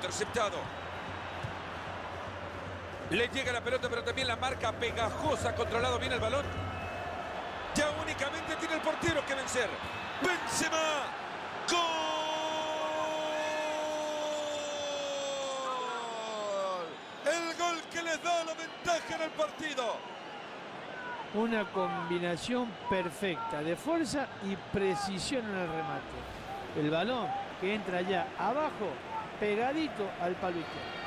interceptado. Le llega la pelota, pero también la marca pegajosa. Ha controlado bien el balón. Ya únicamente tiene el portero que vencer. ¡Benzema! ¡Gol! El gol que les da la ventaja en el partido. Una combinación perfecta de fuerza y precisión en el remate. El balón que entra ya abajo, pegadito al palo izquierdo.